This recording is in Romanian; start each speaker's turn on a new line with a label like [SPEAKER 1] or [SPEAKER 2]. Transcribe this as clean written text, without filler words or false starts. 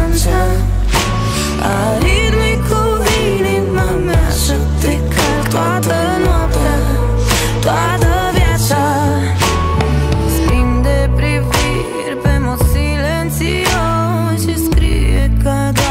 [SPEAKER 1] distanță. Arid-mi cu inima mea să te calc toată noaptea, toată viața. Schimb de priviri pe mod silențios și scrie ca